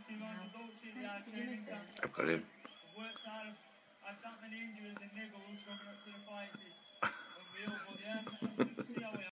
Did you miss it? I've got him. Worked hard. I've got many injuries and niggles coming up to the fight. It's